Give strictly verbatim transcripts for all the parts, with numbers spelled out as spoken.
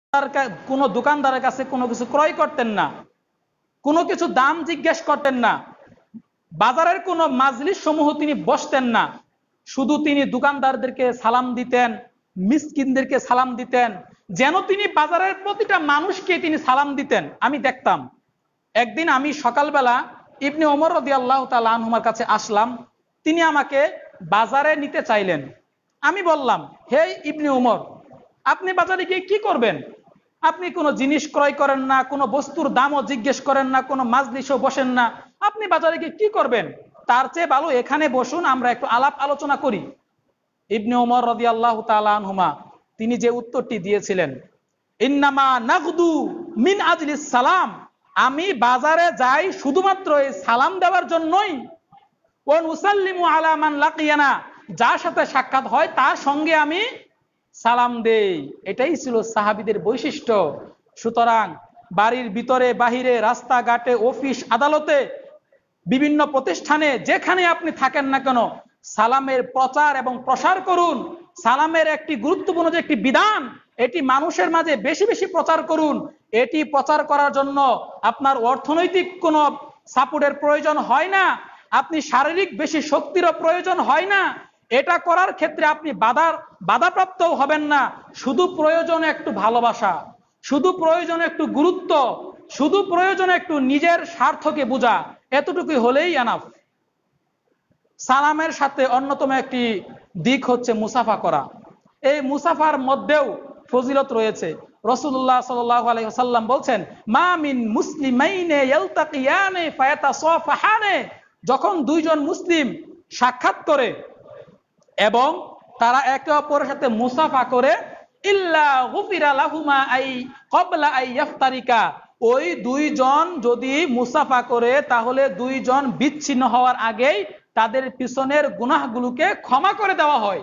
কোনো দোকানদারের কাছে কোনো কিছু ক্রয় করতেন না, কোনো কিছু দাম জিজ্ঞেস করতেন না, বাজারের কোনো মাজলিস সমূহ তিনি বসতেন না, শুধু তিনি দোকানদারদেরকে সালাম দিতেন, মিসকিনদেরকে সালাম দিতেন, যেন তিনি বাজারের প্রতিটা মানুষকে তিনি সালাম দিতেন। আমি দেখতাম একদিন আমি সকালবেলা ইবনে ওমর রাদিয়াল্লাহু তাআলা আনহুমার কাছে আসলাম, তিনি আমাকে বাজারে নিতে চাইলেন। আমি বললাম, হে ইবনে ওমর, আপনি বাজারে গিয়ে কি করবেন? আপনি কোনো জিনিস ক্রয় করেন না, কোনো বস্তুর দামও জিজ্ঞেস করেন না, কোনো মাজলিসও বসেন না, আপনি বাজারে গিয়ে কি করবেন? তার চেয়ে ভালো এখানে বসুন, আমরা একটু আলাপ আলোচনা করি। ইবনে ওমর রাদিয়াল্লাহু তাআলা আনহুমা তিনি যে উত্তরটি দিয়েছিলেন, ইন্নামা নাগদু মিন আজলিস সালাম, আমি বাজারে যাই শুধুমাত্র এই সালাম দেওয়ার জন্যই, ওয়া নুসাল্লিমু আলা মান লাকিয়ানা, যার সাথে সাক্ষাৎ হয় তার সঙ্গে আমি সালাম দেই। এটাই ছিল সাহাবীদের বৈশিষ্ট্য। সুতরাং বাড়ির ভিতরে বাহিরে, রাস্তাঘাটে, অফিস আদালতে, বিভিন্ন প্রতিষ্ঠানে যেখানে আপনি থাকেন না কেন, সালামের প্রচার এবং প্রসার করুন। সালামের একটি গুরুত্বপূর্ণ যে একটি বিধান, এটি মানুষের মাঝে বেশি বেশি প্রচার করুন। এটি প্রচার করার জন্য আপনার অর্থনৈতিক কোনো সাপোর্টের প্রয়োজন হয় না, আপনি শারীরিক বেশি শক্তিরও প্রয়োজন হয় না। এটা করার ক্ষেত্রে আপনি বাধার বাধাপ্রাপ্ত হবেন না। শুধু প্রয়োজন একটু ভালোবাসা, শুধু প্রয়োজন একটু গুরুত্ব, শুধু প্রয়োজন একটু নিজের স্বার্থকে বোঝা, এতটুকুই হলেই এনাফ। সালামের সাথে অন্যতম একটি দিক হচ্ছে মুসাফা করা। এই মুসাফার মধ্যেও ফজিলত রয়েছে। রাসূলুল্লাহ সাল্লাল্লাহু আলাইহি ওয়াসাল্লাম বলছেন, মা মিন মুসলিমাইনে ইয়ালতাকিয়ানে ফায়াতাসাফাহানে, যখন দুইজন মুসলিম সাক্ষাৎ করে এবং তারা একে অপরের সাথে মুসাফা করে, ইল্লা গুফিরা লাহুমা আই ক্বাবলা আই ইফতারিকা, ওই দুইজন যদি মুসাফা করে তাহলে দুইজন বিচ্ছিন্ন হওয়ার আগেই তাদের পিছনের গুনাহগুলোকে ক্ষমা করে দেওয়া হয়।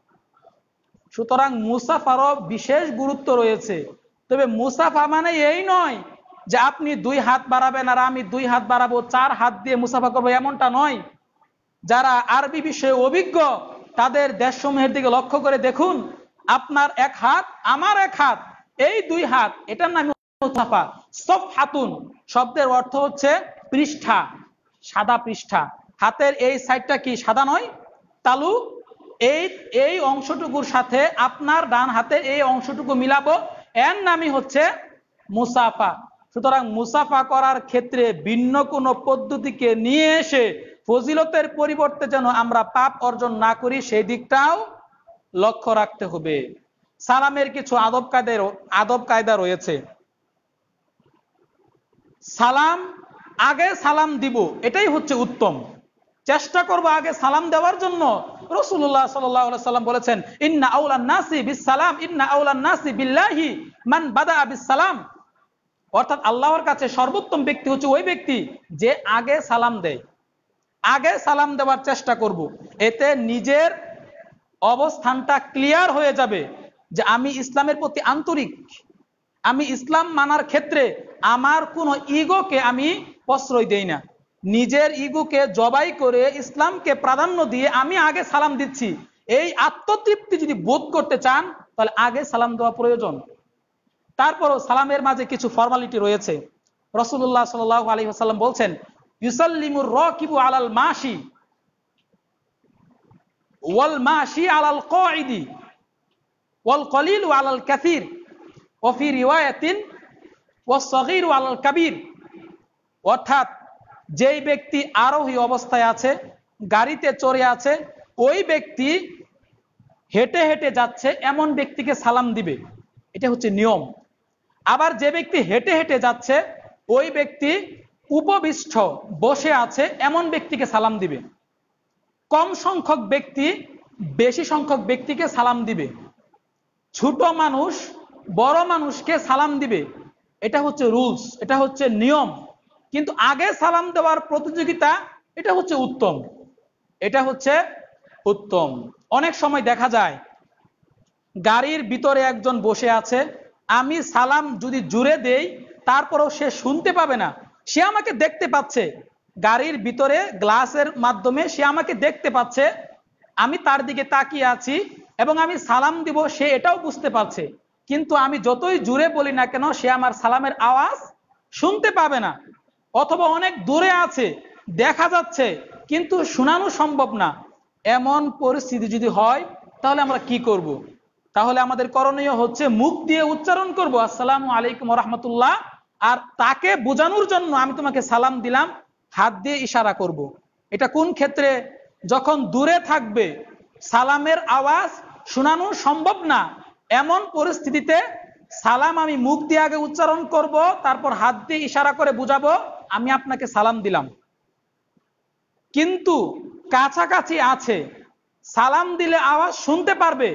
সুতরাং মুসাফারও বিশেষ গুরুত্ব রয়েছে। তবে মুসাফা মানে এই নয় যে আপনি দুই হাত বাড়াবেন আর আমি দুই হাত বাড়াবো, চার হাত দিয়ে মুসাফা করবো, এমনটা নয়। যারা আরবি বিষয়ে অভিজ্ঞ তাদের দেশসমূহের দিকে লক্ষ্য করে দেখুন, আপনার এক হাত আমার এক হাত, এই দুই হাত, এটার নাম মুসাফা। সফহাতুন শব্দের অর্থ হচ্ছে পৃষ্ঠা, সাদা পৃষ্ঠা। হাতের এই সাইডটা কি সাদা নয়? তালু, এই এই অংশটুকুর সাথে আপনার ডান হাতের এই অংশটুকু মিলাবো, এর নামই হচ্ছে মুসাফা। সুতরাং মুসাফা করার ক্ষেত্রে ভিন্ন কোনো পদ্ধতিকে নিয়ে এসে ফজিলতের পরিবর্তে যেন আমরা পাপ অর্জন না করি, সেই দিকটাও লক্ষ্য রাখতে হবে। সালামের কিছু আদব কায়দা আদব কায়দা রয়েছে। সালাম আগে সালাম দিব, এটাই হচ্ছে উত্তম। চেষ্টা করব আগে সালাম দেওয়ার জন্য। রাসূলুল্লাহ সাল্লাল্লাহু আলাইহি ওয়াসাল্লাম বলেছেন, ইন্না আউলান নাসি বিস সালাম ইন্না আউলান নাসি বিল্লাহি মান বাদা বিস সালাম, অর্থাৎ আল্লাহর কাছে সর্বোত্তম ব্যক্তি হচ্ছে ওই ব্যক্তি যে আগে সালাম দেয়। আগে সালাম দেওয়ার চেষ্টা করব, এতে নিজের অবস্থানটা ক্লিয়ার হয়ে যাবে যে আমি ইসলামের প্রতি আন্তরিক, আমি ইসলাম মানার ক্ষেত্রে আমার কোনো ইগোকে আমি প্রশ্রয় দেই না। নিজের ইগোকে জবাই করে ইসলামকে প্রাধান্য দিয়ে আমি আগে সালাম দিচ্ছি, এই আত্মতৃপ্তি যদি বোধ করতে চান তাহলে আগে সালাম দেওয়া প্রয়োজন। তারপরও সালামের মাঝে কিছু ফর্মালিটি রয়েছে। রাসূলুল্লাহ সাল্লাল্লাহু আলাইহি ওয়াসাল্লাম বলছেন, ইউসাল্লিমুর রাকিবু আলাল মাশি ওয়াল মাশি আলাল কাঈদি ওয়াল কলিলু আলাল কাসীর ওয়া ফি রিওয়ায়াতিন ওয়াস সাগীরু আলাল কাবীর, অর্থাৎ যেই ব্যক্তি আরোহী অবস্থায় আছে, গাড়িতে চড়ে আছে, ওই ব্যক্তি হেঁটে হেঁটে যাচ্ছে এমন ব্যক্তিকে সালাম দিবে, এটা হচ্ছে নিয়ম। আবার যে ব্যক্তি হেঁটে হেঁটে যাচ্ছে ওই ব্যক্তি উপবিষ্ট বসে আছে এমন ব্যক্তিকে সালাম দিবে। কম সংখ্যক ব্যক্তি বেশি সংখ্যক ব্যক্তিকে সালাম দিবে। ছোট মানুষ বড় মানুষকে সালাম দিবে, এটা হচ্ছে রুলস, এটা হচ্ছে নিয়ম। কিন্তু আগে সালাম দেওয়ার প্রতিযোগিতা, এটা হচ্ছে উত্তম, এটা হচ্ছে উত্তম। অনেক সময় দেখা যায় গাড়ির ভিতরে একজন বসে আছে, আমি সালাম যদি জুড়ে দেই তারপরেও সে শুনতে পাবে না, সে আমাকে দেখতে পাচ্ছে, গাড়ির ভিতরে গ্লাসের মাধ্যমে সে আমাকে দেখতে পাচ্ছে, আমি তার দিকে তাকিয়ে আছি এবং আমি সালাম দিব, সে এটাও বুঝতে পারছে, কিন্তু আমি যতই জোরে বলি না কেন সে আমার সালামের আওয়াজ শুনতে পাবে না, অথবা অনেক দূরে আছে দেখা যাচ্ছে কিন্তু শোনানো সম্ভব না, এমন পরিস্থিতি যদি হয় তাহলে আমরা কি করব? তাহলে আমাদের করণীয় হচ্ছে মুখ দিয়ে উচ্চারণ করব আসসালামু আলাইকুম ওয়া রাহমাতুল্লাহ, আর তাকে বোঝানোর জন্য আমি তোমাকে সালাম দিলাম হাত দিয়ে ইশারা করব। এটা কোন ক্ষেত্রে? যখন দূরে থাকবে, সালামের আওয়াজ শোনানো সম্ভব না, এমন পরিস্থিতিতে সালাম আমি মুখ দিয়ে আগে উচ্চারণ করব, তারপর হাত দিয়ে ইশারা করে বুঝাবো আমি আপনাকে সালাম দিলাম। কিন্তু কাছাকাছি আছে, সালাম দিলে আওয়াজ শুনতে পারবে,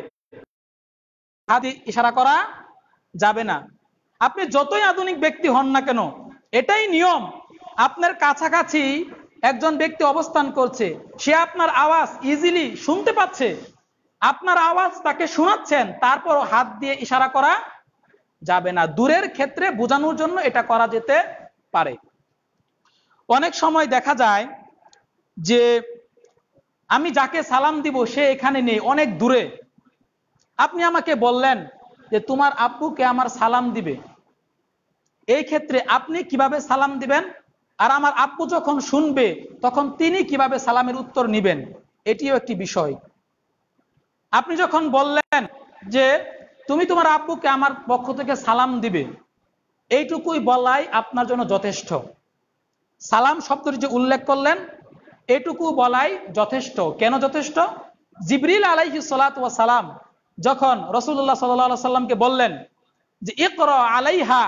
হাত দিয়ে ইশারা করা যাবে না। আপনি যতই আধুনিক ব্যক্তি হন না কেন, এটাই নিয়ম। আপনার কাছাকাছি একজন ব্যক্তি অবস্থান করছে, সে আপনার আওয়াজ ইজিলি শুনতে পাচ্ছে, আপনার আওয়াজ তাকে শোনাচ্ছেন, তারপর হাত দিয়ে ইশারা করা যাবে না। দূরের ক্ষেত্রে বোঝানোর জন্য এটা করা যেতে পারে। অনেক সময় দেখা যায় যে আমি যাকে সালাম দিব সে এখানে নেই, অনেক দূরে। আপনি আমাকে বললেন যে তোমার আব্বুকে আমার সালাম দিবে, এই ক্ষেত্রে আপনি কিভাবে সালাম দিবেন, আর আমার আব্বু যখন শুনবে তখন তিনি কিভাবে সালামের উত্তর নেবেন, এটিও একটি বিষয়। আপনি যখন বললেন যে তুমি তোমার আব্বুকে আমার পক্ষ থেকে সালাম দিবে, এইটুকুই বলাই আপনার জন্য যথেষ্ট। সালাম শব্দটি যে উল্লেখ করলেন এটুকু বলাই যথেষ্ট। কেন যথেষ্ট? জিবরিল আলাইহিস সালাতু ওয়াস সালাম যখন রাসূলুল্লাহ সাল্লাল্লাহু আলাইহি সাল্লামকে বললেন যে ইকরা আলাইহা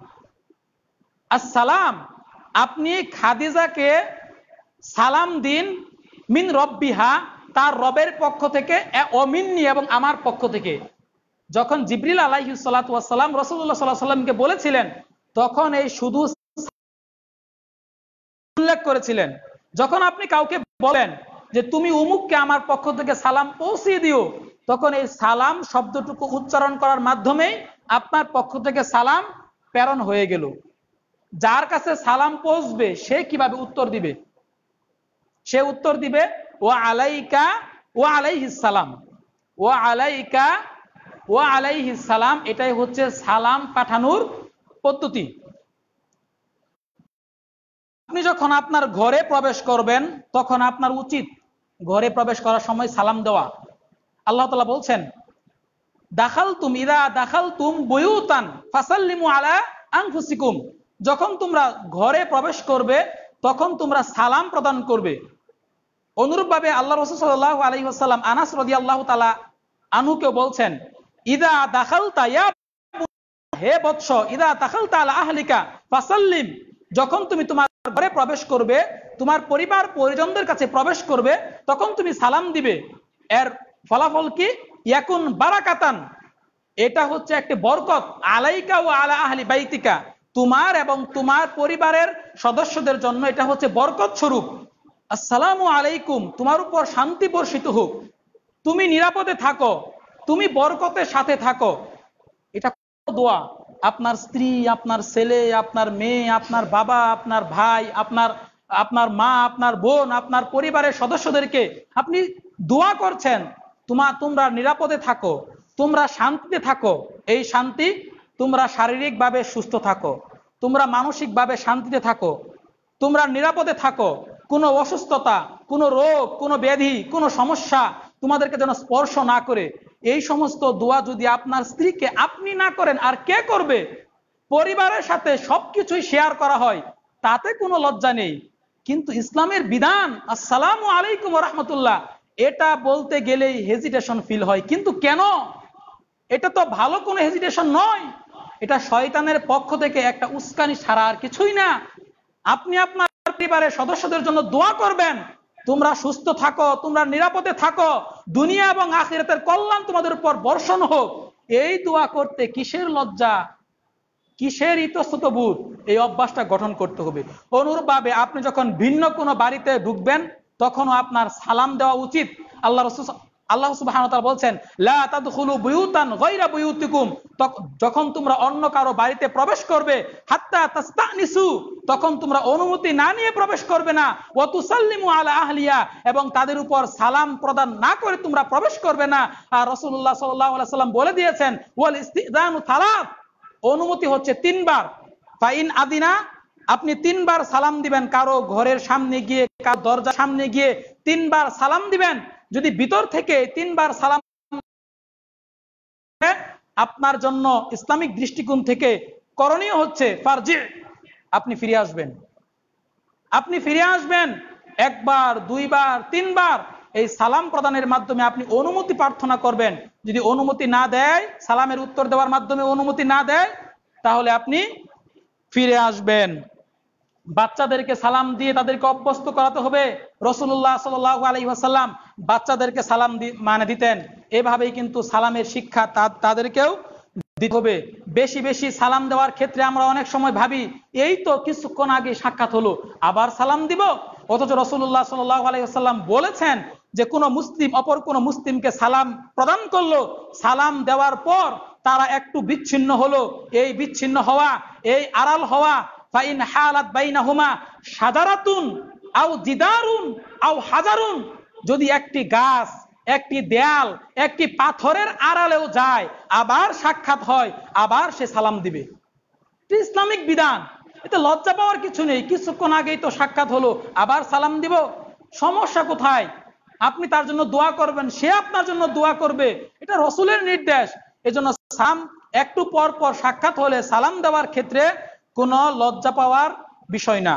আসসালাম, আপনি খাদিজাকে সালাম দিন মিন রব্বিহা, তার রবের পক্ষ থেকে, অমিন্নি এবং আমার পক্ষ থেকে। যখন জিবরিল আলাইহিস সালাতু ওয়াস সালাম রাসূলুল্লাহ সাল্লাল্লাহু আলাইহি সাল্লামকে বলেছিলেন তখন এই শুধু উল্লেখ করেছিলেন। যখন আপনি কাউকে বলেন যে তুমি উমুককে আমার পক্ষ থেকে সালাম পৌঁছিয়ে দিও, তখন এই সালাম শব্দটুকু উচ্চারণ করার মাধ্যমেই আপনার পক্ষ থেকে সালাম প্রেরণ হয়ে গেল। যার কাছে সালাম পৌঁছবে সে কিভাবে উত্তর দিবে? সে উত্তর দিবে ওয়া আলাইকা ওয়া আলাইহিস সালাম, ওয়া আলাইকা ওয়া আলাইহিস সালাম। এটাই হচ্ছে সালাম পাঠানোর পদ্ধতি। আপনি যখন আপনার ঘরে প্রবেশ করবেন তখন আপনার উচিত ঘরে প্রবেশ করার সময় সালাম দেওয়া। আল্লাহ তাআলা বলছেন দাখালতুম ইযা দাখালতুম বুয়ুতান ফাসাল্লিমু আলা আনফুসিকুম, যখন তোমরা ঘরে প্রবেশ করবে তখন তোমরা সালাম প্রদান করবে। অনুরূপভাবে আল্লাহ রাসূল সাল্লাল্লাহু আলাইহি ওয়াসাল্লাম আনাস রাদিয়াল্লাহু তাআলা আনহুকে বলছেন ইযা দাখালতা ইয়া, হে বৎস, ইযা দাখালতা আলা আহলিকা ফাসাল্লিম, যখন তুমি তোমার ঘরে প্রবেশ করবে, তোমার পরিবার পরিজনদের কাছে প্রবেশ করবে, তখন তুমি সালাম দিবে। এর ফলাফল কি? ইয়াকুন বারাকাতান, এটা হচ্ছে একটি বরকত। আলাইকা ওয়া আলা আহলি বাইতিকা, তোমার এবং তোমার পরিবারের সদস্যদের জন্য এটা হচ্ছে বরকত স্বরূপ। আসসালামু আলাইকুম, তোমার উপর শান্তি বর্ষিত হোক, তুমি নিরাপদে থাকো, তুমি বরকতের সাথে থাকো। এটা দোয়া। আপনার স্ত্রী, আপনার ছেলে, আপনার মেয়ে, আপনার বাবা, আপনার ভাই, আপনার আপনার মা, আপনার বোন, আপনার পরিবারের সদস্যদেরকে আপনি দোয়া করছেন তোমা তোমরা নিরাপদে থাকো, তোমরা শান্তিতে থাকো। এই শান্তি, তোমরা শারীরিকভাবে সুস্থ থাকো, তোমরা মানসিকভাবে শান্তিতে থাকো, তোমরা নিরাপদে থাকো, কোনো অসুস্থতা, কোনো রোগ, কোনো ব্যাধি, কোনো সমস্যা তোমাদেরকে যেন স্পর্শ না করে। এই সমস্ত দোয়া যদি আপনার স্ত্রীকে আপনি না করেন আর কে করবে? পরিবারের সাথে সবকিছুই শেয়ার করা হয়, তাতে কোনো লজ্জা নেই। কিন্তু ইসলামের বিধান আসসালামু আলাইকুম ওয়া রাহমাতুল্লাহ, এটা বলতে গেলেই হেজিটেশন ফিল হয়। কিন্তু কেন? এটা তো ভালো কোনো হেজিটেশন নয়, এটা শয়তানের পক্ষ থেকে একটা উস্কানি ছাড়া আর কিছুই না। আপনি আপনার পরিবারের সদস্যদের জন্য দোয়া করবেন তোমরা সুস্থ থাকো, তোমরা নিরাপদে থাকো, দুনিয়া এবং আখিরাতের কল্যাণ তোমাদের উপর বর্ষণ হোক। এই দোয়া করতে কিসের লজ্জা, কিসের ইতস্তত বোধ? এই অভ্যাসটা গঠন করতে হবে। অনুরূপভাবে আপনি যখন ভিন্ন কোনো বাড়িতে ঢুকবেন তখনও আপনার সালাম দেওয়া উচিত। আল্লাহ রাসূল আল্লাহ সুবহানাহু ওয়া তাআলা বলছেন লা তাদখুলু বুয়ুতান গায়রা বুয়ুতিকুম, যখন তোমরা অন্য কারো বাড়িতে প্রবেশ করবে, হাত্তা তাস্তানিসু, তখন তোমরা অনুমতি না নিয়ে প্রবেশ করবে না, ওয়া তুসাল্লিমু আলা আহলিয়া, এবং তাদের উপর সালাম প্রদান না করে তোমরা প্রবেশ করবে না। আর রাসূলুল্লাহ সাল্লাল্লাহু আলাইহি সাল্লাম বলে দিয়েছেন ওয়াল ইস্তিজানু সালাত, অনুমতি হচ্ছে তিনবার। ফাইন আদিনা, আপনি তিনবার সালাম দিবেন, কারো ঘরের সামনে গিয়ে, কারো দরজার সামনে গিয়ে তিনবার সালাম দিবেন। যদি ভিতর থেকে তিনবার সালাম, আপনার জন্য ইসলামিক দৃষ্টিকোণ থেকে করণীয় হচ্ছে ফারজি, আপনি ফিরে আসবেন। আপনি ফিরে আসবেন একবার, দুইবার, তিনবার এই সালাম প্রদানের মাধ্যমে আপনি অনুমতি প্রার্থনা করবেন। যদি অনুমতি না দেয়, সালামের উত্তর দেওয়ার মাধ্যমে অনুমতি না দেয়, তাহলে আপনি ফিরে আসবেন। বাচ্চাদেরকে সালাম দিয়ে তাদেরকে অভ্যস্ত করাতে হবে। রাসূলুল্লাহ সাল্লাল্লাহু আলাইহি ওয়াসাল্লাম বাচ্চাদেরকে সালাম মানে দিতেন। এভাবেই কিন্তু সালামের শিক্ষা তাদেরকেও দিতে হবে। বেশি বেশি সালাম দেওয়ার ক্ষেত্রে আমরা অনেক সময় ভাবি এই তো কিছুক্ষণ আগে সাক্ষাৎ হলো, আবার সালাম দিব। অথচ রাসূলুল্লাহ সাল্লাল্লাহু আলাইহি ওয়াসাল্লাম বলেছেন যে কোনো মুসলিম অপর কোনো মুসলিমকে সালাম প্রদান করলো, সালাম দেওয়ার পর তারা একটু বিচ্ছিন্ন হলো, এই বিচ্ছিন্ন হওয়া, এই আড়াল হওয়া, ফাইন হালাত বাইনাহুমা শাজারাতুন আও জিদারুন আও হাজারুন, যদি একটি গাছ, একটি দেয়াল, একটি পাথরের আড়ালেও যায়, আবার সাক্ষাৎ হয়, আবার সে সালাম দিবে। ইসলামিক বিধান, এতে লজ্জা পাওয়ার কিছু নেই। কিছুক্ষণ আগেই তো সাক্ষাৎ হলো, আবার সালাম দিব, সমস্যা কোথায়? আপনি তার জন্য দোয়া করবেন, সে আপনার জন্য দোয়া করবে, এটা রাসূলের নির্দেশ। এজন্য সালাম একটু পর পর সাক্ষাৎ হলে সালাম দেওয়ার ক্ষেত্রে কোনো লজ্জা পাওয়ার বিষয় না।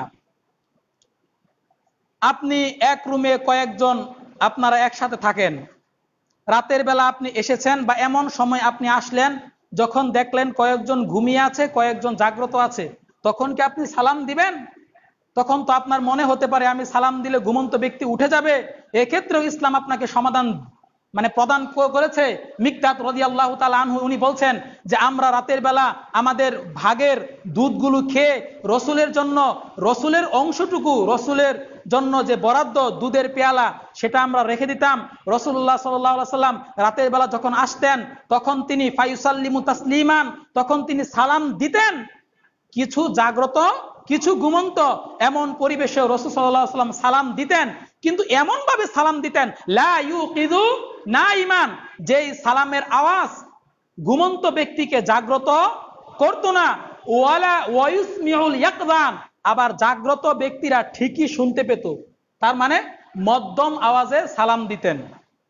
আপনি এক রুমে কয়েকজন আপনারা একসাথে থাকেন, রাতের বেলা আপনি এসেছেন বা এমন সময় আপনি আসলেন যখন দেখলেন কয়েকজন ঘুমিয়ে আছে, কয়েকজন জাগ্রত আছে, তখন কি আপনি সালাম দিবেন? তখন তো আপনার মনে হতে পারে আমি সালাম দিলে ঘুমন্ত ব্যক্তি উঠে যাবে। এক্ষেত্রেও ইসলাম আপনাকে সমাধান মানে প্রদান করেছে। মিকদাদ রাদিয়াল্লাহু তাআলা আনহু উনি বলছেন যে আমরা রাতের বেলা আমাদের ভাগের দুধগুলো খেয়ে রসুলের জন্য, রসুলের অংশটুকু, রসুলের জন্য যে বরাদ্দ দুধের পেয়ালা, সেটা আমরা রেখে দিতাম। রাসূলুল্লাহ সাল্লাল্লাহু আলাইহি ওয়াসাল্লাম রাতের বেলা যখন আসতেন তখন তিনি ফায়ুসাল্লিমু তাসলিমান, তখন তিনি সালাম দিতেন। কিছু জাগ্রত, কিছু ঘুমন্ত, এমন পরিবেশে রাসূল সাল্লাল্লাহু আলাইহি ওয়াসাল্লাম সালাম দিতেন, কিন্তু এমন ভাবে সালাম দিতেন লা ইউকিযু নাইমান, যেই সালামের আওয়াজ ঘুমন্ত ব্যক্তিকে জাগ্রত করত না, ওয়ালা ওয়ায়ুসমিউল ইয়াকযান, আবার জাগ্রত ব্যক্তিরা ঠিকই শুনতে পেত। তার মানে মধ্যম আওয়াজে সালাম দিতেন।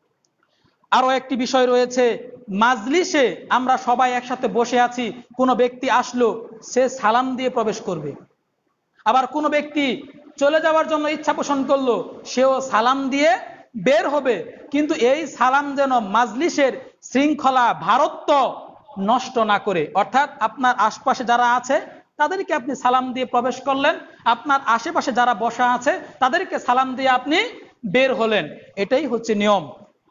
আরো একটি বিষয় রয়েছে, মাজলিসে আমরা সবাই একসাথে বসে আছি, কোনো ব্যক্তি আসলো, সে সালাম দিয়ে প্রবেশ করবে। আবার কোনো ব্যক্তি চলে যাওয়ার জন্য ইচ্ছা পোষণ করলো, সেও সালাম দিয়ে বের হবে। কিন্তু এই সালাম যেন মাজলিসের শৃঙ্খলা ভারত্ব নষ্ট না করে, অর্থাৎ আপনার আশপাশে যারা আছে তাদেরকে আপনি সালাম দিয়ে প্রবেশ করলেন, আপনার আশেপাশে যারা বসা আছে তাদেরকে সালাম দিয়ে আপনি বের হলেন, এটাই হচ্ছে নিয়ম।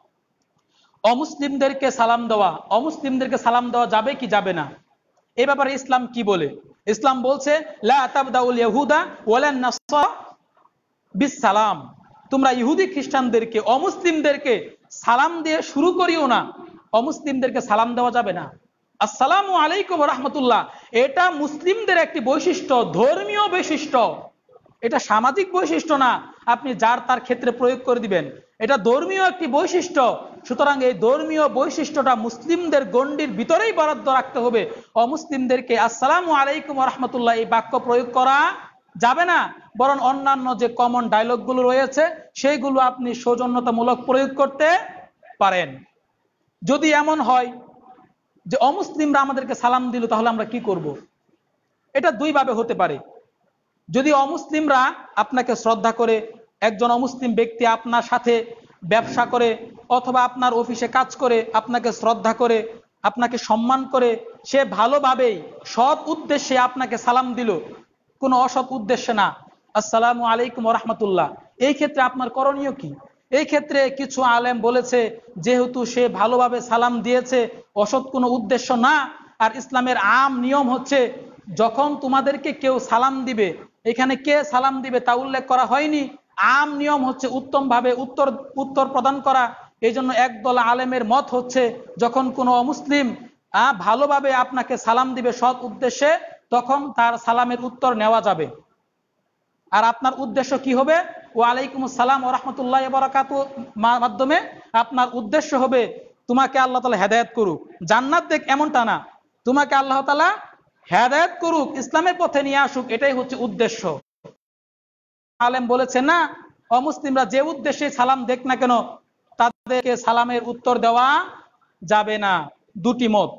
অমুসলিমদেরকে সালাম দেওয়া, অমুসলিমদেরকে সালাম দেওয়া যাবে কি যাবে না, এ ব্যাপারে ইসলাম কি বলে? ইসলাম বলছে লা তাবদাউল ইয়াহুদা ওয়ালান নাসারা বিসসালাম, তোমরা ইহুদি খ্রিস্টানদেরকে, অমুসলিমদেরকে সালাম দিয়ে শুরু করিও না। অমুসলিমদেরকে সালাম দেওয়া যাবে না। আসসালামু আলাইকুম ওয়া রাহমাতুল্লাহ, এটা মুসলিমদের একটি বৈশিষ্ট্য, ধর্মীয় বৈশিষ্ট্য, এটা সামাজিক বৈশিষ্ট্য না আপনি যার তার ক্ষেত্রে প্রয়োগ করে দিবেন, এটা ধর্মীয় একটি বৈশিষ্ট্য। সুতরাং এই ধর্মীয় বৈশিষ্ট্যটা মুসলিমদের গণ্ডির ভিতরেই বরাদ্দ রাখতে হবে। অমুসলিমদেরকে আসসালামু আলাইকুম ওয়া রাহমাতুল্লাহ এই বাক্য প্রয়োগ করা যাবে না, বরং অন্যান্য যে কমন ডায়লগগুলো রয়েছে সেইগুলো আপনি সৌজন্যতামূলক প্রয়োগ করতে পারেন। যদি এমন হয় যে অমুসলিমরা আমাদেরকে সালাম দিল, তাহলে আমরা কি করব? এটা দুই ভাবে হতে পারে। যদি অমুসলিমরা আপনাকে শ্রদ্ধা করে, একজন অমুসলিম ব্যক্তি আপনার সাথে ব্যবসা করে অথবা আপনার অফিসে কাজ করে, আপনাকে শ্রদ্ধা করে, আপনাকে সম্মান করে, সে ভালোভাবেই সৎ উদ্দেশ্যে আপনাকে সালাম দিল, কোনো অসৎ উদ্দেশ্যে না, আসসালামু আলাইকুম ওয়া রাহমাতুল্লাহ, এই ক্ষেত্রে আপনার করণীয় কি? এই ক্ষেত্রে কিছু আলেম বলেছে যেহেতু সে ভালোভাবে সালাম দিয়েছে, অসৎ কোনো উদ্দেশ্য না, আর ইসলামের আম নিয়ম হচ্ছে যখন তোমাদেরকে কেউ সালাম দিবে, এখানে কে সালাম দিবে তা উল্লেখ করা হয়নি, আম নিয়ম হচ্ছে উত্তম ভাবে উত্তর উত্তর প্রদান করা। এই জন্য একদল আলেমের মত হচ্ছে যখন কোনো অমুসলিম আহ ভালোভাবে আপনাকে সালাম দিবে সৎ উদ্দেশ্যে, তখন তার সালামের উত্তর নেওয়া যাবে। আর আপনার উদ্দেশ্য কি হবে? ওয়ালাইকুম আসসালাম ওয়া রাহমাতুল্লাহি ওয়া বারাকাতুহু মাধ্যমে আপনার উদ্দেশ্য হবে তোমাকে আল্লাহ তাআলা হেদায়েত করুক, জান্নাত দেখ এমনটা না, তোমাকে আল্লাহ তাআলা হেদায়েত করুক, ইসলামের পথে নিয়ে আসুক, এটাই হচ্ছে উদ্দেশ্য। আলেম বলেছে না, অমুসলিমরা যে উদ্দেশ্যে সালাম দেখ না কেন তাদেরকে সালামের উত্তর দেওয়া যাবে না। দুটি মত।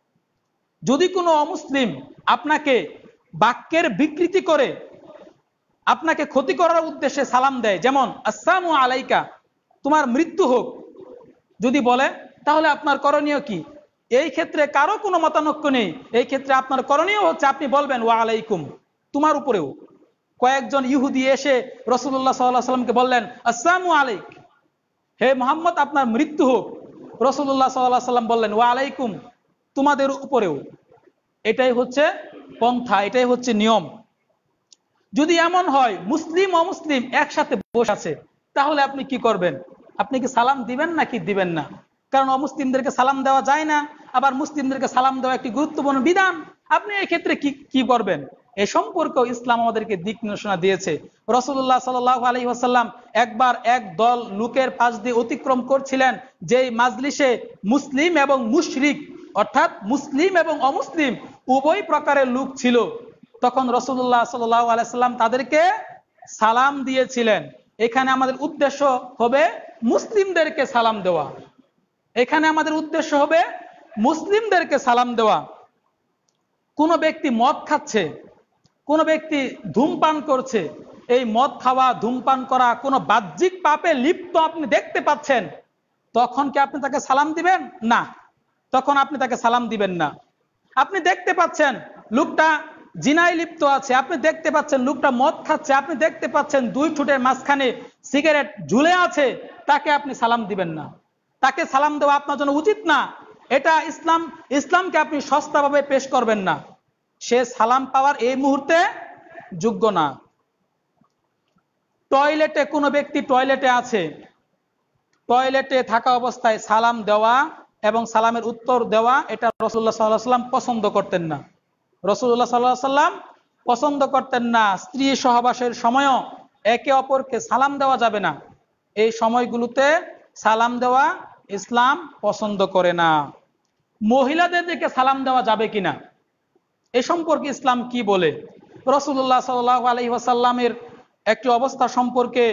যদি কোনো অমুসলিম আপনাকে বাক্যের বিকৃতি করে আপনাকে ক্ষতি করার উদ্দেশ্যে সালাম দেয়, যেমন আসসালামু আলাইকা, তোমার মৃত্যু হোক যদি বলে, তাহলে আপনার করণীয় কি? এই ক্ষেত্রে কারো কোনো মতানৈক্য নেই। এই ক্ষেত্রে আপনার করণীয় হচ্ছে আপনি বলবেন ওয়া আলাইকুম, তোমার উপরেও। কয়েকজন ইহুদি এসে রাসূলুল্লাহ সাল্লাল্লাহু আলাইহি ওয়াসাল্লামকে বললেন আসসালামু আলাইক, হে মুহাম্মদ আপনার মৃত্যু হোক। রাসূলুল্লাহ সাল্লাল্লাহু আলাইহি ওয়াসাল্লাম বললেন ওয়া আলাইকুম, তোমাদের উপরেও। এটাই হচ্ছে পন্থা, এটাই হচ্ছে নিয়ম। যদি এমন হয় মুসলিম অমুসলিম একসাথে বসে আছে, তাহলে আপনি কি করবেন? আপনি কি সালাম দিবেন নাকি দিবেন না? কারণ অমুসলিমদেরকে সালাম দেওয়া যায় না, আবার মুসলিমদেরকে সালাম দেওয়া একটি গুরুত্বপূর্ণ বিধান। আপনি এই ক্ষেত্রে কি কি করবেন? এ সম্পর্কেও ইসলাম আমাদেরকে দিক নির্দেশনা দিয়েছে। রাসূলুল্লাহ সাল্লাল্লাহু আলাইহি ওয়াসাল্লাম একবার এক দল লোকের পাশ দিয়ে অতিক্রম করছিলেন, যেই মাজলিসে মুসলিম এবং মুশরিক, অর্থাৎ মুসলিম এবং অমুসলিম উভয় প্রকারের লোক ছিল। তখন রাসূলুল্লাহ সাল্লাল্লাহু আলাইহি ওয়াসাল্লাম তাদেরকে সালাম দিয়েছিলেন। এখানে আমাদের উদ্দেশ্য হবে মুসলিমদেরকে সালাম দেওয়া। এখানে আমাদের উদ্দেশ্য হবে মুসলিমদেরকে সালাম দেওয়া। কোনো ব্যক্তি মদ খাচ্ছে, কোনো ব্যক্তি ধূমপান করছে, এই মদ খাওয়া ধূমপান করা কোনো বাহ্যিক পাপে লিপ্ত আপনি দেখতে পাচ্ছেন, তখন কি আপনি তাকে সালাম দিবেন? না, তখন আপনি তাকে সালাম দিবেন না। আপনি দেখতে পাচ্ছেন লোকটা জিনায় লিপ্ত আছে, আপনি দেখতে পাচ্ছেন লোকটা মদ খাচ্ছে, আপনি দেখতে পাচ্ছেন দুই ঠোঁটের মাঝখানে সিগারেট ঝুলে আছে, তাকে আপনি সালাম দিবেন না। তাকে সালাম দেওয়া আপনার জন্য উচিত না। এটা ইসলাম, ইসলামকে আপনি সস্তাভাবে পেশ করবেন না। সে সালাম পাওয়ার এই মুহূর্তে যোগ্য না। টয়লেটে কোনো ব্যক্তি টয়লেটে আছে, টয়লেটে থাকা অবস্থায় সালাম দেওয়া এবং সালামের উত্তর দেওয়া এটা রাসূলুল্লাহ সাল্লাল্লাহু আলাইহি ওয়াসাল্লাম পছন্দ করতেন না। রাসূলুল্লাহ সাল্লাল্লাহু আলাইহি ওয়াসাল্লাম পছন্দ করতেন না। স্ত্রী সহবাসের সময়ও একে অপরকে সালাম দেওয়া যাবে না। এই সময়গুলোতে সালাম দেওয়া ইসলাম পছন্দ করে না। মহিলাদেরকে সালাম দেওয়া যাবে কিনা এ সম্পর্কে ইসলাম কি বলে? রাসূলুল্লাহ সাল্লাল্লাহু আলাইহি ওয়াসাল্লামের একটি অবস্থা সম্পর্কে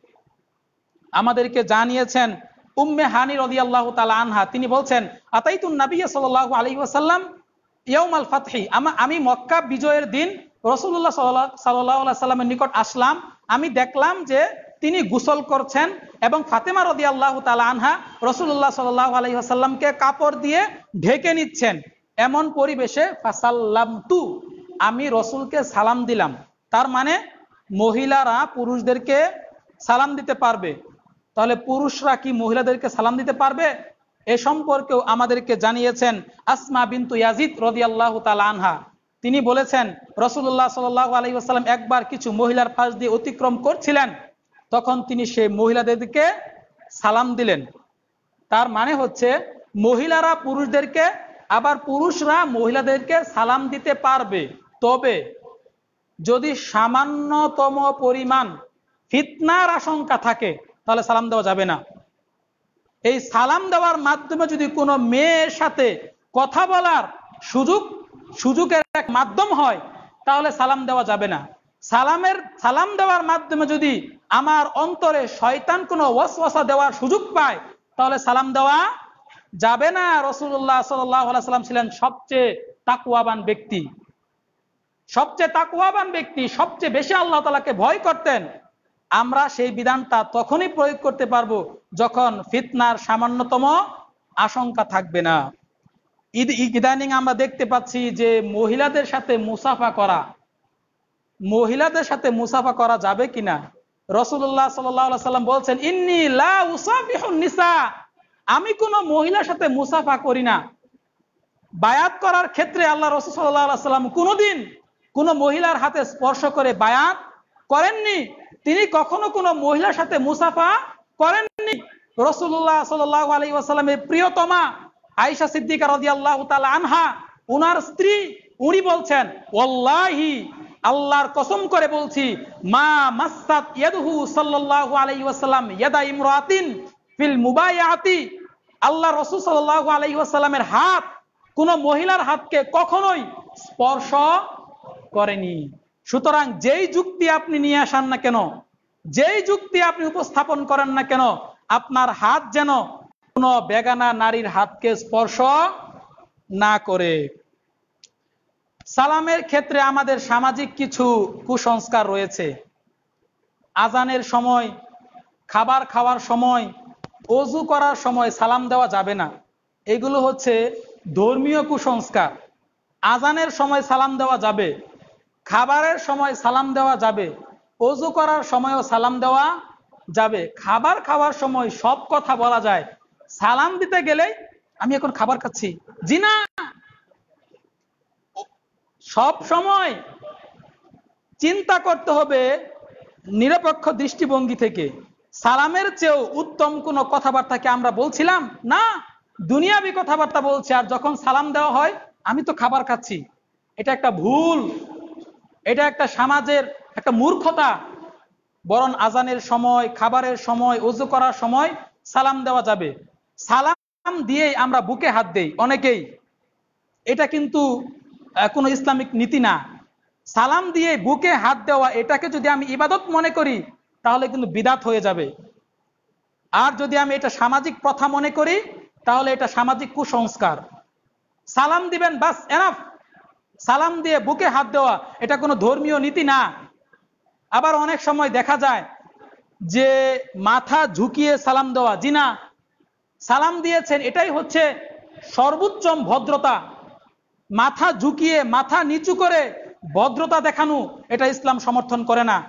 আমাদেরকে জানিয়েছেন উম্মে হানি রাদিয়াল্লাহু তাআলা আনহা। তিনি বলছেন আতাইতুন নবী সাল্লাল্লাহু আলাইহি ওয়াসাল্লাম ইয়াউমাল ফাতহি, আমি মক্কা বিজয়ের দিন রাসূলুল্লাহ সাল্লাল্লাহু আলাইহি ওয়াসাল্লামের নিকট আসলাম। আমি দেখলাম যে তিনি গোসল করছেন এবং ফাতেমা রাদিয়াল্লাহু তাআলা আনহা রাসূলুল্লাহ সাল্লাল্লাহু আলাইহি ওয়াসাল্লামকে কাপড় দিয়ে ঢেকে নিচ্ছেন। এমন পরিবেশে ফাসাল্লামতু, আমি রাসূলকে সালাম দিলাম। তার মানে মহিলারা পুরুষদেরকে সালাম দিতে পারবে, তাহলে পুরুষরা কি মহিলাদেরকে সালাম দিতে পারবে? এ সম্পর্কেও আমাদেরকে জানিয়েছেন আসমা বিনতু ইয়াজিদ রাদিয়াল্লাহু তাআলা আনহা। তিনি বলেছেন রাসূলুল্লাহ সাল্লাল্লাহু আলাইহি ওয়াসাল্লাম একবার কিছু মহিলার পাশ দিয়ে অতিক্রম করছিলেন, তখন তিনি সেই মহিলাদেরকে সালাম দিলেন। তার মানে হচ্ছে মহিলারা পুরুষদেরকে, আবার পুরুষরা মহিলাদেরকে সালাম দিতে পারবে, তবে যদি সামান্যতম পরিমাণ ফিতনার আশঙ্কা থাকে তাহলে সালাম দেওয়া যাবে না। এই সালাম দেওয়ার মাধ্যমে যদি কোনো মেয়ের সাথে কথা বলার সুযোগ সুযোগের এক মাধ্যম হয় তাহলে সালাম দেওয়া যাবে না। সালামের সালাম দেওয়ার মাধ্যমে যদি আমার অন্তরে শয়তান কোনো ওয়াসওয়াসা দেওয়ার সুযোগ পায় তাহলে সালাম দেওয়া যাবে না। রাসূলুল্লাহ সাল্লাল্লাহু আলাইহি ওয়াসাল্লাম ছিলেন সবচেয়ে তাকওয়াবান ব্যক্তি, সবচেয়ে তাকওয়াবান ব্যক্তি, সবচেয়ে বেশি আল্লাহ তাআলাকে ভয় করতেন। আমরা সেই বিধানটা তখনই প্রয়োগ করতে পারবো যখন ফিতনার সামান্যতম আশঙ্কা থাকবে না। ঈদ ইদানিং আমরা দেখতে পাচ্ছি যে মহিলাদের সাথে মুসাফা করা, মহিলাদের সাথে মুসাফা করা যাবে কিনা? রাসূলুল্লাহ সাল্লাল্লাহু আলাইহি ওয়াসাল্লাম বলছেন ইন্নী লা উসাফিহুন নিসা, আমি কোনো মহিলার সাথে মুসাফা করি না। বায়াত করার ক্ষেত্রে আল্লাহ রাসূল সাল্লাল্লাহু আলাইহি ওয়াসাল্লাম কোনোদিন কোনো মহিলার হাতে স্পর্শ করে বায়াত করেননি। তিনি কখনো কোনো মহিলার সাথে মুসাফা করেননি। রাসূলুল্লাহ সাল্লাল্লাহু আলাইহি ওয়াসাল্লামের প্রিয়তমা আয়েশা সিদ্দিকা রাদিয়াল্লাহু তাআলা আনহা, উনার স্ত্রী, উনি বলছেন, ওয়াল্লাহি, আল্লাহর কসম করে বলছি, মা মাসসাত ইয়াদুহু সাল্লাল্লাহু আলাইহি ওয়াসাল্লাম ইয়াদা ইমরাতিন ফিল মুবাইয়াতি, আল্লাহ রাসূল সাল্লাল্লাহু আলাইহি ওয়াসাল্লামের হাত কোন মহিলার হাতকে কখনোই স্পর্শ করেনি। সুতরাং যেই যুক্তি আপনি নিয়ে আসেন না কেন, যেই যুক্তি আপনি উপস্থাপন করেন না কেন, আপনার হাত যেন কোন বেগানা নারীর হাতকে স্পর্শ না করে। সালামের ক্ষেত্রে আমাদের সামাজিক কিছু কুসংস্কার রয়েছে। আজানের সময়, খাবার খাওয়ার সময়, অজু করার সময় সালাম দেওয়া যাবে না, এগুলো হচ্ছে ধর্মীয় কুসংস্কার। আজানের সময় সালাম দেওয়া যাবে, খাবারের সময় সালাম দেওয়া যাবে, অজু করার সময়ও সালাম দেওয়া যাবে। খাবার খাওয়ার সময় সব কথা বলা যায়, সালাম দিতে গেলেই আমি এখন খাবার খাচ্ছি, জি না। সব সময় চিন্তা করতে হবে নিরপেক্ষ দৃষ্টিভঙ্গি থেকে। সালামের চেয়েও উত্তম কোন কথাবার্তাকে আমরা বলছিলাম না, দুনিয়াবি কথাবার্তা বলছি। আর যখন সালাম দেওয়া হয়, আমি তো খাবার খাচ্ছি, এটা একটা ভুল, এটা একটা সমাজের একটা মূর্খতা। বরং আজানের সময়, খাবারের সময়, ওযু করার সময় সালাম দেওয়া যাবে। সালাম দিয়েই আমরা বুকে হাত দেই অনেকেই, এটা কিন্তু কোনো ইসলামিক নীতি না। সালাম দিয়ে বুকে হাত দেওয়া, এটাকে যদি আমি ইবাদত মনে করি তাহলে কিন্তু বিদআত হয়ে যাবে। আর যদি আমি এটা সামাজিক প্রথা মনে করি তাহলে এটা সামাজিক কুসংস্কার। সালাম দিবেন, বাস এনাফ। সালাম দিয়ে বুকে হাত দেওয়া এটা কোনো ধর্মীয় নীতি না। আবার অনেক সময় দেখা যায় যে মাথা ঝুঁকিয়ে সালাম দেওয়া, জি না, সালাম দিয়েছেন এটাই হচ্ছে সর্বোচ্চ ভদ্রতা। মাথা ঝুঁকিয়ে, মাথা নিচু করে ভদ্রতা দেখানো, এটা ইসলাম সমর্থন করে না।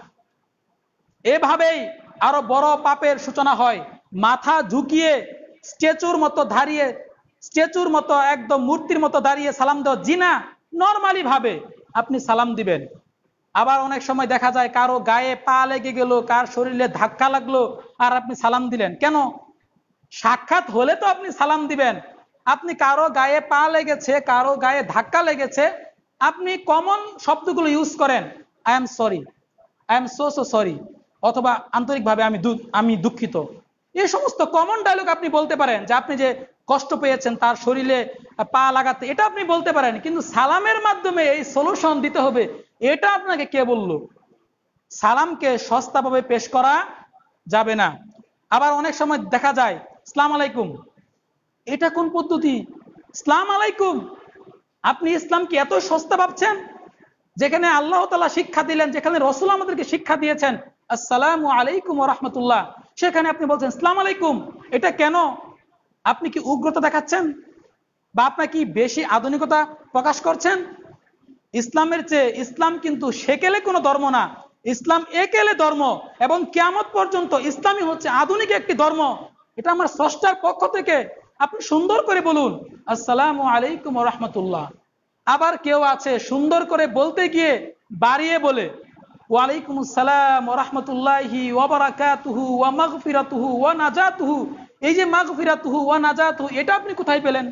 এভাবেই আরো বড় পাপের সূচনা হয়। মাথা ঝুঁকিয়ে স্ট্যাচুর মতো দাঁড়িয়ে, স্ট্যাচুর মতো একদম মূর্তির মতো দাঁড়িয়ে সালাম দেওয়া, জি না, নর্মালি ভাবে আপনি সালাম দিবেন। আবার অনেক সময় দেখা যায় কারো গায়ে পা লেগে গেল, কার শরীরে ধাক্কা লাগলো, আর আপনি সালাম দিলেন কেন? সাক্ষাৎ হলে তো আপনি সালাম দিবেন। আপনি কারো গায়ে পা লেগেছে, কারো গায়ে ধাক্কা লেগেছে, আপনি কমন শব্দগুলো ইউজ করেন, I am sorry, I am so so sorry, অথবা আন্তরিকভাবে আমি আমি দুঃখিত। এই সমস্ত কমন ডায়লগ আপনি বলতে পারেন, যে আপনি যে কষ্ট পেয়েছেন তার শরীরে পা লাগাতে, এটা আপনি বলতে পারেন। কিন্তু সালামের মাধ্যমে এই সলিউশন দিতে হবে, এটা আপনাকে কে বলল? সালামকে সস্তাভাবে পেশ করা যাবে না। আবার অনেক সময় দেখা যায় আসসালামু আলাইকুম, এটা কোন পদ্ধতি? আসসালামু আলাইকুম, আপনি ইসলামকে এত সস্তা ভাবছেন? যেখানে আল্লাহ তাআলা শিক্ষা দিলেন, যেখানে রাসূল আমাদেরকে শিক্ষা দিয়েছেন আসসালামু আলাইকুম ওয়া রাহমাতুল্লাহ, সেখানে আপনি বলছেন আসসালামু আলাইকুম, এটা কেন? আপনি কি উগ্রতা দেখাচ্ছেন, বা আপনি কি বেশি আধুনিকতা প্রকাশ করছেন? ইসলামের চেয়ে, ইসলাম কিন্তু সেকেলে কোনো ধর্ম না, ইসলাম একেলে ধর্ম, এবং কিয়ামত পর্যন্ত ইসলামই হচ্ছে আধুনিক একটি ধর্ম। এটা আমার স্রষ্টার পক্ষ থেকে। আপনি সুন্দর করে বলুন আসসালামু আলাইকুম ওয়া রাহমাতুল্লাহ। আবার কেউ আছে সুন্দর করে বলতে গিয়ে বাড়িয়ে বলে ওয়ালাইকুম আসসালাম ওয়া রাহমাতুল্লাহি ওয়া বারাকাতুহু ওয়া মাগফিরাতুহু ওয়া নাজাতুহু। এই যে মাগফিরাতুহু ওয়া নাজাতুহু, এটা আপনি কোথায় পেলেন?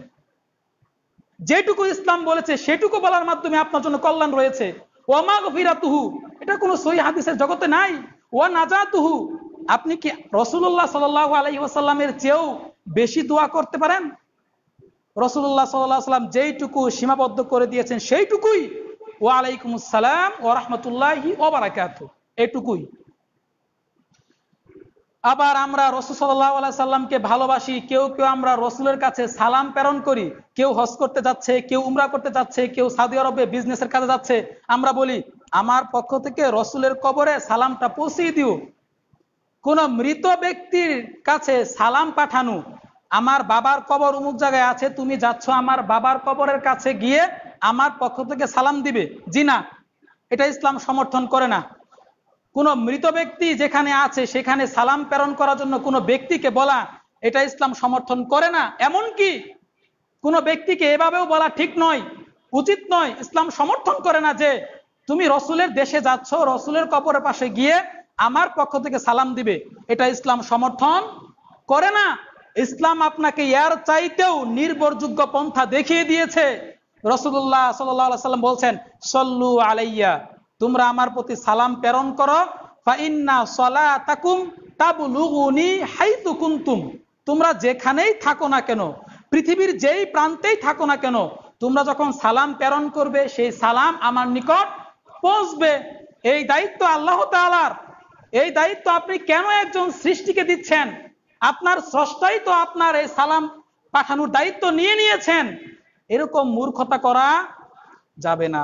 যেটুকু ইসলাম বলেছে সেটুকু বলার মাধ্যমে আপনার জন্য কল্যাণ রয়েছে। ওয়া মাগফিরাতুহু, এটা কোনো সহিহ হাদিসের জগতে নাই। ওয়া নাজাতুহু, আপনি কি রাসূলুল্লাহ সাল্লাল্লাহু আলাইহি ওয়াসাল্লামের চেয়েও বেশি দোয়া করতে পারেন? রাসূলুল্লাহ সাল্লাল্লাহু আলাইহি ওয়াসাল্লাম যেইটুকু সীমাবদ্ধ করে দিয়েছেন সেইটুকুই, ওয়া আলাইকুমুস সালাম ওয়া রাহমাতুল্লাহি ওয়া বারাকাতুহু, এটুকুই। আবার আমরা রাসূল সাল্লাল্লাহু আলাইহি সাল্লামকে ভালোবাসি, কেউ কেউ আমরা রাসূলের কাছে সালাম প্রেরণ করি। কেউ হজ করতে যাচ্ছে, কেউ উমরা করতে যাচ্ছে, কেউ সৌদি আরবে বিজনেসের কাজে যাচ্ছে, আমরা বলি আমার পক্ষ থেকে রাসূলের কবরে সালামটা পৌঁছে দিও। কোন মৃত ব্যক্তির কাছে সালাম পাঠানো, আমার বাবার কবর অমুক জায়গায় আছে, তুমি যাচ্ছ আমার বাবার কবরের কাছে গিয়ে আমার পক্ষ থেকে সালাম দিবে, জি না, এটা ইসলাম সমর্থন করে না। কোন মৃত ব্যক্তি যেখানে আছে সেখানে সালাম প্রেরণ করার জন্য কোন ব্যক্তিকে বলা, এটা ইসলাম সমর্থন করে না। এমনকি কোন ব্যক্তিকে এভাবেও বলা ঠিক নয়, উচিত নয়। ইসলাম সমর্থন করে না যে তুমি রাসূলের দেশে যাচ্ছ, রাসূলের কবরের পাশে গিয়ে আমার পক্ষ থেকে সালাম দিবে, এটা ইসলাম সমর্থন করে না। ইসলাম আপনাকে এর চাইতেও নির্ভরযোগ্য পন্থা দেখিয়ে দিয়েছে। রাসূলুল্লাহ সাল্লাল্লাহু আলাইহি ওয়াসাল্লাম বলছেন, সল্লু আলাইয়া, তোমরা আমার প্রতি সালাম প্রেরণ করো, ফা ইন্না সলাতাকুম তাবলুগুনি হাইতু কুনতুম, তোমরা যেখানেই থাকো না কেন, পৃথিবীর যেই প্রান্তেই থাকো না কেন, তোমরা যখন সালাম প্রেরণ করবে সেই সালাম আমার নিকট পৌঁছবে। এই দায়িত্ব আল্লাহ তাআলার। এই দায়িত্ব আপনি কেন একজন সৃষ্টিকে দিচ্ছেন? আপনার স্রষ্টাই তো আপনার এই সালাম পাঠানোর দায়িত্ব নিয়ে নিয়েছেন। এরকম মূর্খতা করা যাবে না।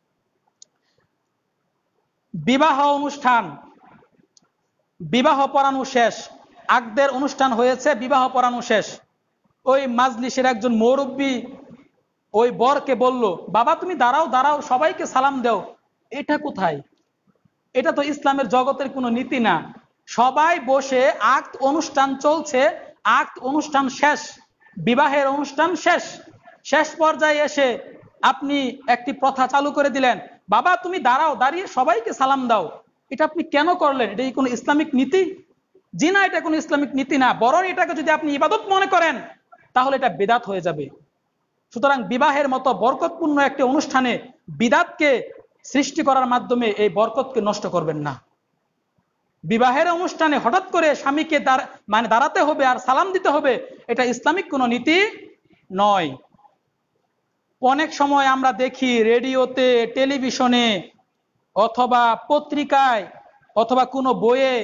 বিবাহ অনুষ্ঠান, বিবাহ পড়ানো শেষ, আকদের অনুষ্ঠান হয়েছে, বিবাহ পড়ানো শেষ। ওই মাজলিসের একজন মুরব্বী ওই বরকে বলল, বাবা তুমি দাঁড়াও দাঁড়াও, সবাইকে সালাম দাও। এটা কোথায়? এটা তো ইসলামের জগতের কোনো নীতি না। সবাই বসে আক্ত অনুষ্ঠান চলছে, আক্ত অনুষ্ঠান শেষ, বিবাহের অনুষ্ঠান শেষ, শেষ পর্যায়ে এসে আপনি একটি প্রথা চালু করে দিলেন, বাবা তুমি দাঁড়াও, দাঁড়িয়ে সবাইকে সালাম দাও। এটা আপনি কেন করলেন? এটা কি কোনো ইসলামিক নীতি? জি না, এটা কোনো ইসলামিক নীতি না। বরং এটাকে যদি আপনি ইবাদত মনে করেন তাহলে এটা বিদআত হয়ে যাবে। সুতরাং বিবাহের মতো বরকতপূর্ণ একটি অনুষ্ঠানে বিদআতকে সৃষ্টি করার মাধ্যমে এই বরকতকে নষ্ট করবেন না। বিবাহের অনুষ্ঠানে হঠাৎ করে স্বামীকে মানে দাঁড়াতে হবে আর সালাম দিতে হবে, এটা ইসলামিক কোনো নীতি নয়। অনেক সময় আমরা দেখি রেডিওতে, টেলিভিশনে অথবা পত্রিকায় অথবা কোনো বইয়ে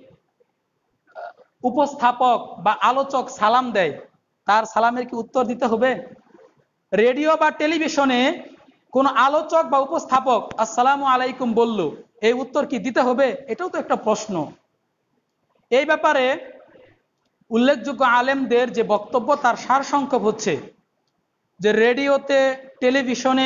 উপস্থাপক বা আলোচক সালাম দেয়, তার সালামের কি উত্তর দিতে হবে? রেডিও বা টেলিভিশনে কোন আলোচক বা উপস্থাপক আসসালামু আলাইকুম বলল, এই উত্তর কি দিতে হবে? এটাও তো একটা প্রশ্ন। এই ব্যাপারে উল্লেখযোগ্য আলেমদের যে বক্তব্য তার সারসংক্ষেপ হচ্ছে যে রেডিওতে, টেলিভিশনে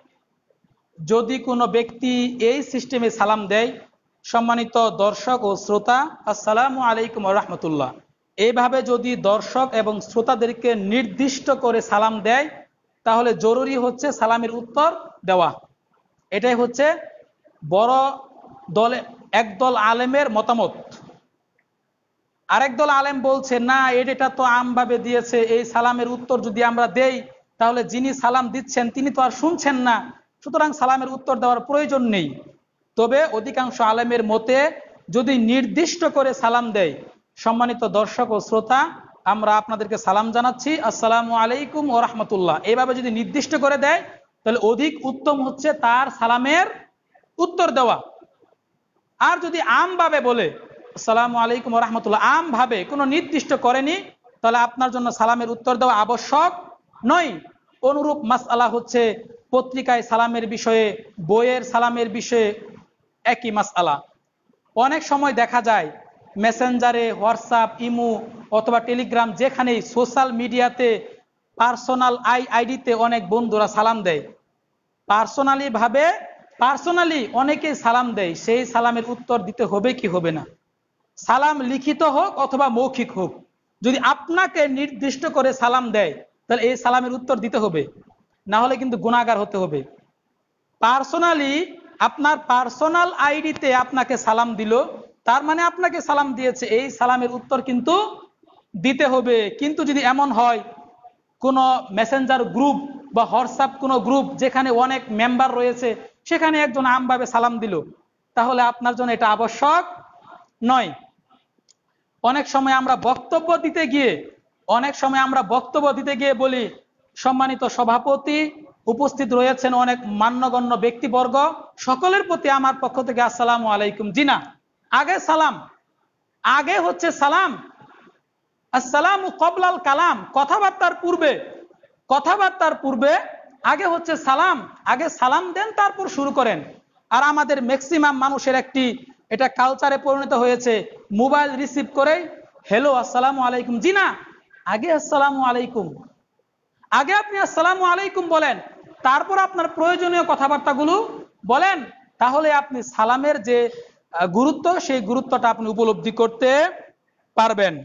যদি কোনো ব্যক্তি এই সিস্টেমে সালাম দেয়, সম্মানিত দর্শক ও শ্রোতা আসসালামু আলাইকুম ওয়া রাহমাতুল্লাহ, এইভাবে যদি দর্শক এবং শ্রোতাদেরকে নির্দিষ্ট করে সালাম দেয় তাহলে জরুরি হচ্ছে সালামের উত্তর দেওয়া। এটাই হচ্ছে বড় দলে একদল আলেমের মতামত। আরেক দল আলেম বলছে না, এটা তো আমভাবে দিয়েছে, এই সালামের উত্তর যদি আমরা দেই তাহলে যিনি সালাম দিচ্ছেন তিনি তো আর শুনছেন না, সুতরাং সালামের উত্তর দেওয়ার প্রয়োজন নেই। তবে অধিকাংশ আলেমের মতে যদি নির্দিষ্ট করে সালাম দেয়, সম্মানিত দর্শক ও শ্রোতা আমরা আপনাদেরকে সালাম জানাচ্ছি আসসালামু আলাইকুম ওয়া রাহমাতুল্লাহ, এইভাবে যদি নির্দিষ্ট করে দেয় তাহলে অধিক উত্তম হচ্ছে তার সালামের উত্তর দেওয়া। আর যদি আমভাবে বলে আসসালামু আলাইকুম ওয়া রাহমাতুল্লাহ, আমভাবে কোনো নির্দিষ্ট করেনি, তাহলে আপনার জন্য সালামের উত্তর দেওয়া আবশ্যক নয়। অনুরূপ মাসআলা হচ্ছে পত্রিকায় সালামের বিষয়ে, বইয়ের সালামের বিষয়ে একই মাসআলা। অনেক সময় দেখা যায় মেসেঞ্জারে, হোয়াটসঅ্যাপ, ইমো অথবা টেলিগ্রাম, যেখানেই সোশ্যাল মিডিয়াতে পার্সোনাল আই আইডিতে অনেক বন্ধুরা সালাম দেয়, পার্সোনালি ভাবে পার্সোনালি অনেকেই সালাম দেয়। সেই সালামের উত্তর দিতে হবে কি হবে না? সালাম লিখিত হোক অথবা মৌখিক হোক, যদি আপনাকে নির্দিষ্ট করে সালাম দেয় তাহলে এই সালামের উত্তর দিতে হবে, না হলে কিন্তু গুনাহগার হতে হবে। পার্সোনালি আপনার পার্সোনাল আইডিতে আপনাকে সালাম দিল, তার মানে আপনাকে সালাম দিয়েছে, এই সালামের উত্তর কিন্তু দিতে হবে। কিন্তু যদি এমন হয় কোনো মেসেঞ্জার গ্রুপ বা হোয়াটসঅ্যাপ কোনো গ্রুপ যেখানে অনেক মেম্বার রয়েছে, সেখানে একজন আমভাবে সালাম দিল, তাহলে আপনার জন্য এটা আবশ্যক নয়। অনেক সময় আমরা বক্তব্য দিতে গিয়ে অনেক সময় আমরা বক্তব্য দিতে গিয়ে বলি, সম্মানিত সভাপতি, উপস্থিত রয়েছেন অনেক মান্যগণ্য ব্যক্তিবর্গ, সকলের প্রতি আমার পক্ষ থেকে আসসালামু আলাইকুম। জি না, আগে সালাম, আগে হচ্ছে সালাম। আসসালামু কবলাল কালাম, কথাবার্তার পূর্বে, কথাবার্তার পূর্বে আগে হচ্ছে সালাম। আগে সালাম দেন, তারপর শুরু করেন। আর আমাদের ম্যাক্সিমাম মানুষের একটি এটা কালচারে পরিণত হয়েছে, মোবাইল রিসিভ করে হ্যালো আসসালামু আলাইকুম। জি না, আগে আসসালামু আলাইকুম, আগে আপনি আসসালামু আলাইকুম বলেন, তারপর আপনার প্রয়োজনীয় কথাবার্তাগুলো বলেন, তাহলে আপনি সালামের যে গুরুত্ব সেই গুরুত্বটা আপনি উপলব্ধি করতে পারবেন।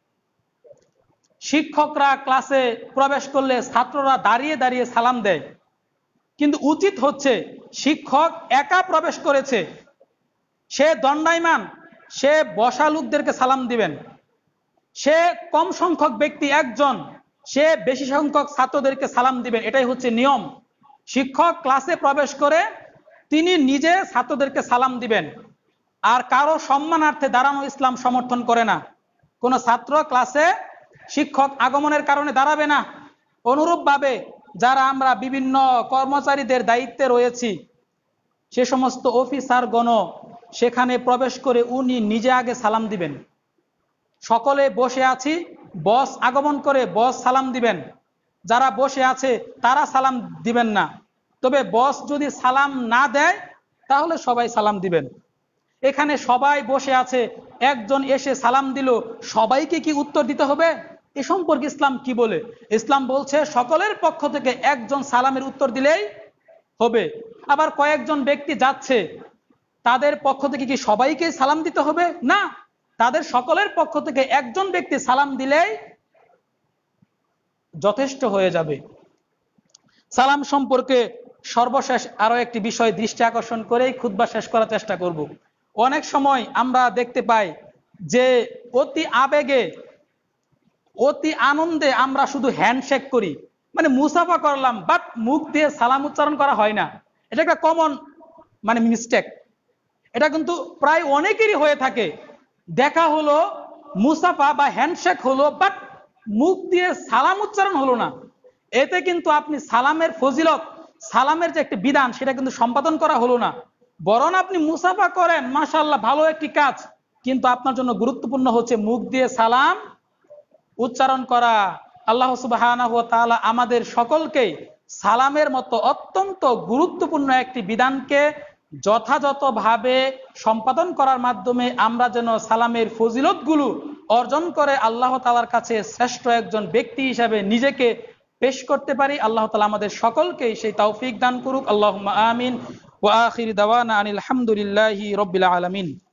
শিক্ষকরা ক্লাসে প্রবেশ করলে ছাত্ররা দাঁড়িয়ে দাঁড়িয়ে সালাম দেয়, কিন্তু উচিত হচ্ছে শিক্ষক একা প্রবেশ করেছে, সে দণ্ডায়মান, সে বসা লোকদেরকে সালাম দিবেন। সে কম সংখ্যক ব্যক্তি একজন, সে বেশি সংখ্যক ছাত্রদেরকে সালাম দিবেন, এটাই হচ্ছে নিয়ম। শিক্ষক ক্লাসে প্রবেশ করে তিনি নিজে ছাত্রদেরকে সালাম দিবেন। আর কারো সম্মানার্থে দাঁড়ানো ইসলাম সমর্থন করে না। কোনো ছাত্র ক্লাসে শিক্ষক আগমনের কারণে দাঁড়াবে না। অনুরূপভাবে যারা আমরা বিভিন্ন কর্মচারীদের দায়িত্বে রয়েছি, সে সমস্ত অফিসারগণ সেখানে প্রবেশ করে উনি নিজে আগে সালাম দিবেন। সকলে বসে আছি, বস আগমন করে বস সালাম দিবেন। যারা বসে আছে তারা সালাম দিবেন না। তবে বস যদি সালাম না দেয় তাহলে সবাই সালাম দিবেন। এখানে সবাই বসে আছে, একজন এসে সালাম দিল, সবাইকে কি উত্তর দিতে হবে? এ সম্পর্কে ইসলাম কি বলে? ইসলাম বলছে সকলের পক্ষ থেকে একজন সালামের উত্তর দিলেই হবে। আবার কয়েকজন ব্যক্তি যাচ্ছে, তাদের পক্ষ থেকে কি সবাইকে সালাম দিতে হবে? না, তাদের সকলের পক্ষ থেকে একজন ব্যক্তি সালাম দিলেই যথেষ্ট হয়ে যাবে। সালাম সম্পর্কে সর্বশেষ আরো একটি বিষয় দৃষ্টি আকর্ষণ করেই খুতবা শেষ করার চেষ্টা করব। অনেক সময় আমরা দেখতে পাই যে অতি আবেগে, অতি আনন্দে আমরা শুধু হ্যান্ডশেক করি, মানে মুসাফা করলাম, বাট মুখ দিয়ে সালাম উচ্চারণ করা হয় না। এটা একটা কমন মানে মিস্টেক। এটা কিন্তু প্রায় অনেকেরই হয়ে থাকে। দেখা হলো, মুসাফা বা হ্যান্ডশেক হলো, বাট মুখ দিয়ে সালাম উচ্চারণ হলো না। এতে কিন্তু আপনি সালামের ফজিলত, সালামের যে একটি বিধান, সেটা কিন্তু সম্পাদন করা হলো না। বরং আপনি মুসাফা করেন, মাশাআল্লাহ, ভালো একটি কাজ, কিন্তু আপনার জন্য গুরুত্বপূর্ণ হচ্ছে মুখ দিয়ে সালাম উচ্চারণ করা। আল্লাহ সুবহানাহু ওয়া তাআলা আমাদের সকলকে সালামের মতো অত্যন্ত গুরুত্বপূর্ণ একটি বিধানকে যথাযথভাবে সম্পাদন করার মাধ্যমে আমরা যেন সালামের ফজিলতগুলো অর্জন করে আল্লাহ তাআলার কাছে শ্রেষ্ঠ একজন ব্যক্তি হিসাবে নিজেকে পেশ করতে পারি। আল্লাহ তাআলা আমাদের সকলকে সেই তৌফিক দান করুক। আল্লাহুম্মা আমিন। ওয়া আখির দাওয়ানা আনিল হামদুলিল্লাহি রাব্বিল আলামিন।